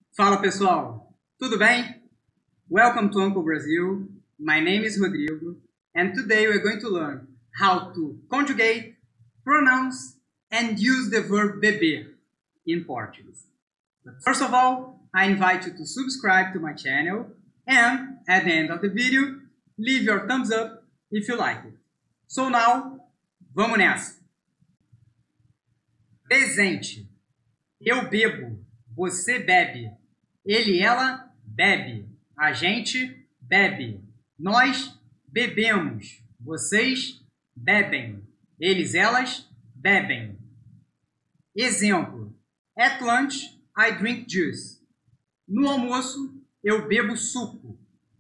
Fala pessoal, tudo bem? Welcome to Uncle Brazil. My name is Rodrigo and today we're going to learn how to conjugate, pronounce and use the verb beber in Portuguese. But first of all, I invite you to subscribe to my channel and at the end of the video, leave your thumbs up if you like it. So now, vamos nessa! Presente. Eu bebo, você bebe. Ele, ela, bebe. A gente bebe. Nós bebemos. Vocês bebem. Eles, elas bebem. Exemplo. At lunch, I drink juice. No almoço, eu bebo suco.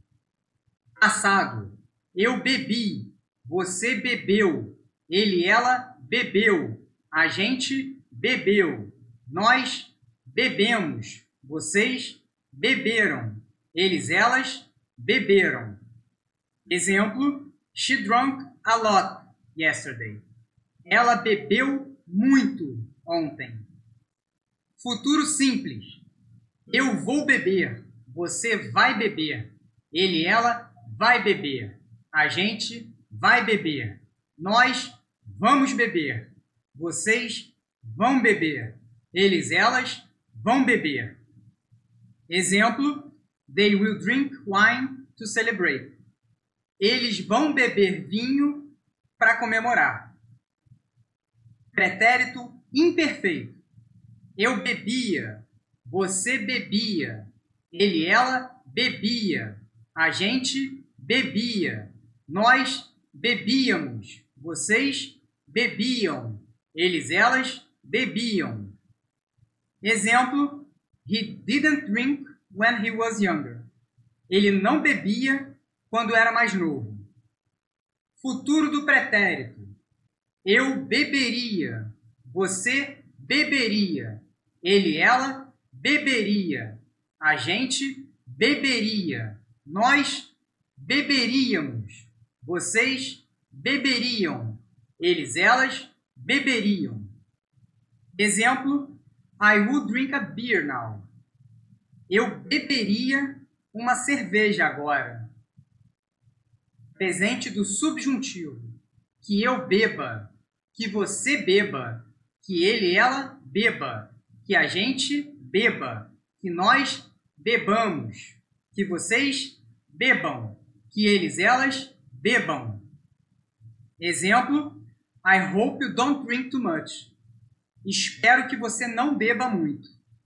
Passado. Eu bebi. Você bebeu. Ele, ela bebeu. A gente bebeu. Nós bebemos. Vocês beberam. Eles, elas beberam. Exemplo. She drank a lot yesterday. Ela bebeu muito ontem. Futuro simples. Eu vou beber. Você vai beber. Ele, ela vai beber. A gente vai beber. Nós vamos beber. Vocês vão beber. Eles, elas vão beber. Exemplo. They will drink wine to celebrate. Eles vão beber vinho para comemorar. Pretérito imperfeito. Eu bebia. Você bebia. Ele, ela bebia. A gente bebia. Nós bebíamos. Vocês bebiam. Eles, elas bebiam. Exemplo. He didn't drink when he was younger. Ele não bebia quando era mais novo. Futuro do pretérito. Eu beberia. Você beberia. Ele, ela beberia. A gente beberia. Nós beberíamos. Vocês beberiam. Eles, elas beberiam. Exemplo. I would drink a beer now. Eu beberia uma cerveja agora. Presente do subjuntivo. Que eu beba. Que você beba. Que ele, ela beba. Que a gente beba. Que nós bebamos. Que vocês bebam. Que eles, elas bebam. Exemplo. I hope you don't drink too much. Espero que você não beba muito.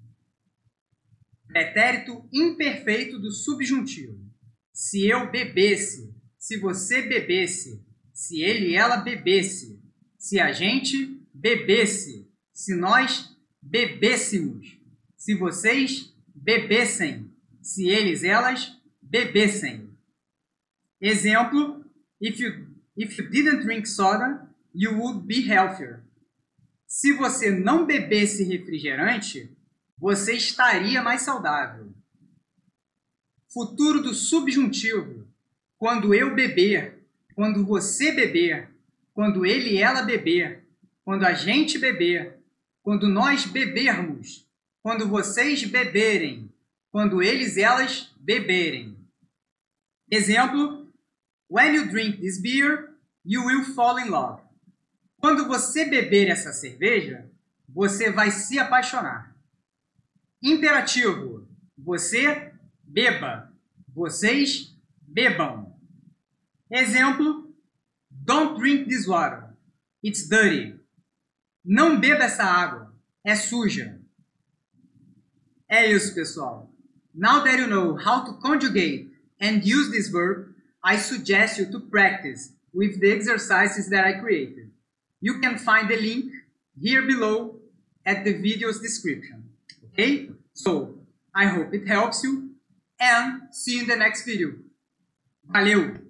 Pretérito imperfeito do subjuntivo. Se eu bebesse, se você bebesse, se ele e ela bebesse, se a gente bebesse, se nós bebêssemos, se vocês bebessem, se eles, elas bebessem. Exemplo. If you didn't drink soda, you would be healthier. Se você não bebesse refrigerante, você estaria mais saudável. Futuro do subjuntivo. Quando eu beber, quando você beber, quando ele e ela beber, quando a gente beber, quando nós bebermos, quando vocês beberem, quando eles e elas beberem. Exemplo. When you drink this beer, you will fall in love. Quando você beber essa cerveja, você vai se apaixonar. Imperativo. Você beba. Vocês bebam. Exemplo. Don't drink this water. It's dirty. Não beba essa água. É suja. É isso, pessoal. Now that you know how to conjugate and use this verb, I suggest you to practice with the exercises that I created. You can find the link here below at the video's description. Okay? So, I hope it helps you and see you in the next video. Valeu!